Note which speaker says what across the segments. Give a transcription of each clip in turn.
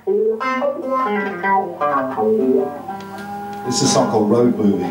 Speaker 1: This is a song called Road Movie.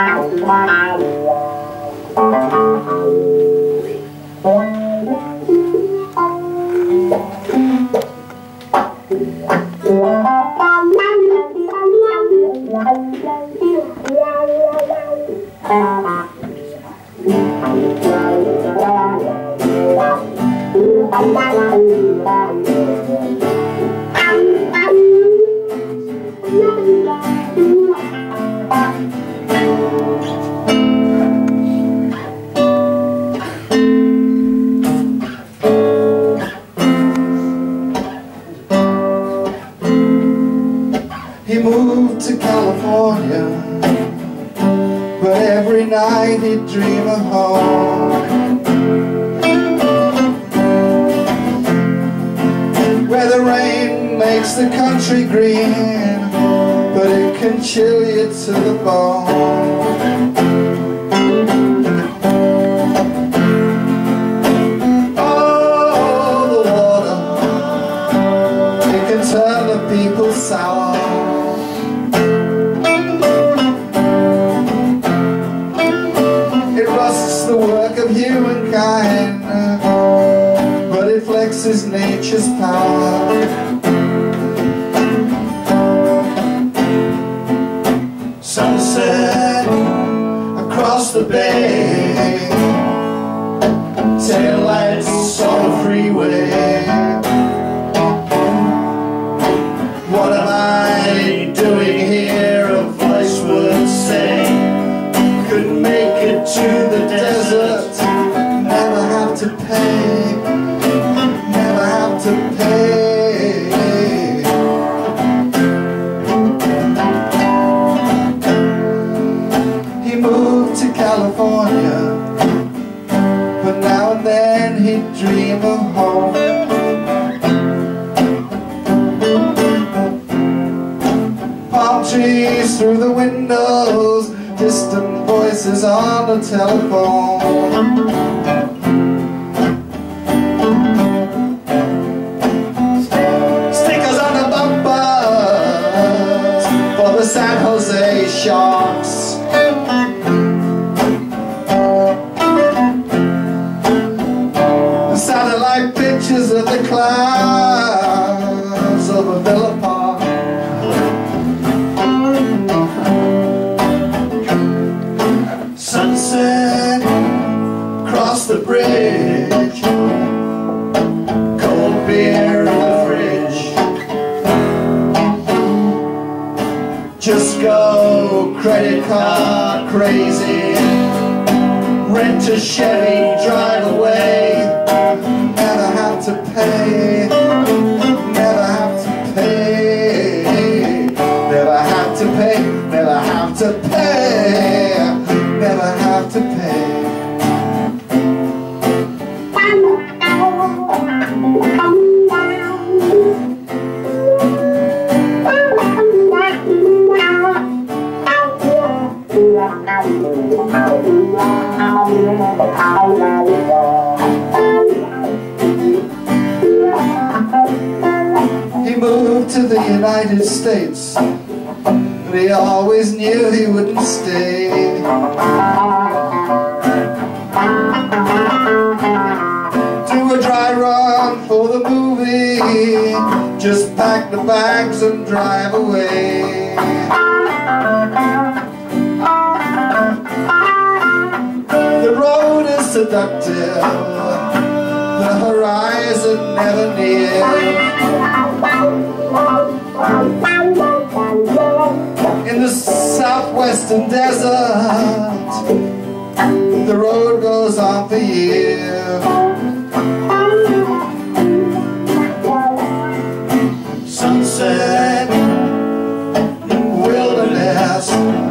Speaker 1: He moved to California, but every night he'd dream of home, where the rain makes the country green, but it can chill you to the bone. Oh, the water, it can turn the people sour. The work of humankind, but it flexes nature's power. Sunset across the bay, taillights on the freeway. What am I doing here? A voice would say. Could make it to the desert, never have to pay, never have to pay. He moved to California, but now and then he'd dream of home. Palm trees through the windows, distant voices on the telephone. Stickers on the bumpers for the San Jose Sharks. Satellite pictures of the clouds over Villa Park. Sunset across the bridge, cold beer in the fridge. Just go credit card crazy, rent a Chevy, drive away. Never have to pay, never have to pay, never have to pay, never have to pay, never have to pay. He moved to the United States, but he always knew he wouldn't stay. Do a dry run for the movie, just pack the bags and drive away. The road is seductive, the horizon never near. In the southwestern desert, the road goes on for years. Sunset, wilderness,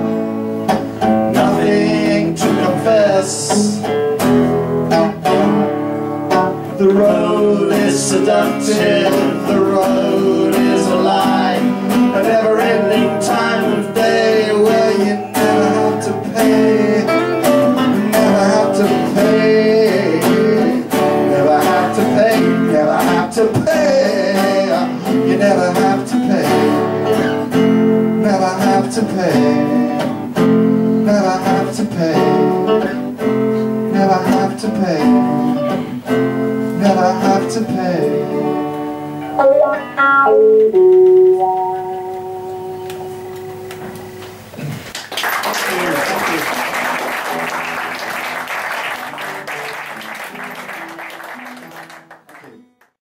Speaker 1: nothing to confess. The road is seductive, the road is a lie, a never-ending time of day where you never have to pay, never have to pay, never have to pay, never have to pay, you never have to pay, never have to pay, never have to pay, never have to pay.